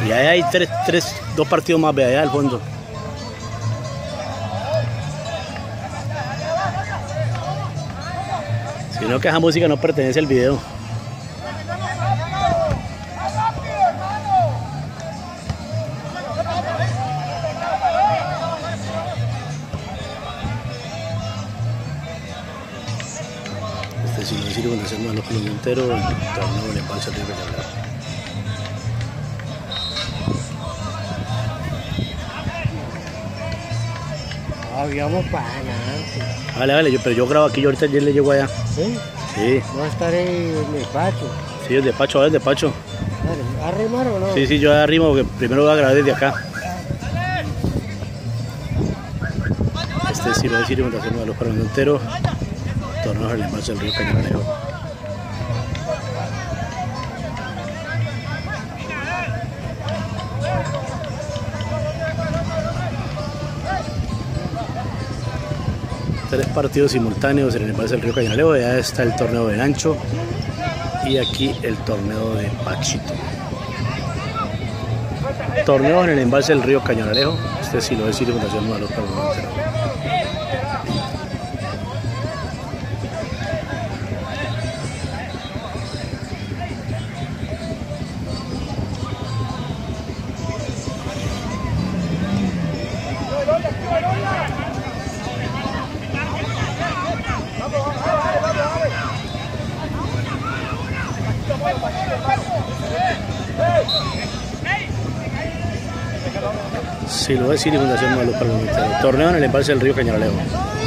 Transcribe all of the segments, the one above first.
Y ahí hay dos partidos más, ve allá al fondo. Sino que esa música no pertenece al video. Este sí lo decir cuando hacemos a los colombianos, el torneo le pasa el río Cañarejo. Habíamos para adelante. Vale, pero yo grabo aquí, yo ahorita le llego allá. ¿Sí? Sí. No estaré en el despacho. Sí, el despacho, ahora el despacho. ¿Arrimar o no? Sí, yo arrimo porque primero voy a grabar desde acá. Este sí lo decir cuando hacemos a los colombianos, torneos en el embalse del río Cañarejo. Tres partidos simultáneos en el embalse del río Cañarejo. Ya está el torneo de Ancho y aquí el torneo de Pachito. Torneos en el embalse del río Cañarejo. Este sí lo decir cuando hacemos a los colombianos. Sí, lo voy a decir y Fundación Malo para el torneo en el embalse del río Cañarejo.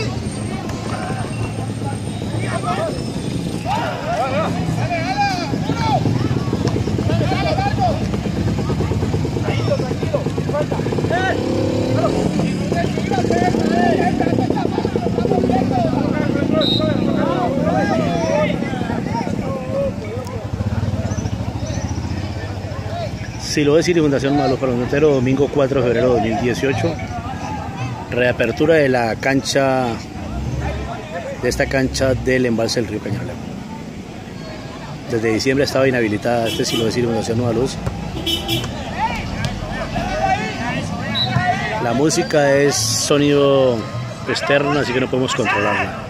Sí, lo voy a decir y Fundación Malo para el domingo 4 de febrero de 2018. Reapertura de la cancha, de esta cancha del embalse del río Cañarejo. Desde diciembre estaba inhabilitada. Este sí lo voy a decir y Fundación Nueva Luz. La música es sonido externo, así que no podemos controlarla.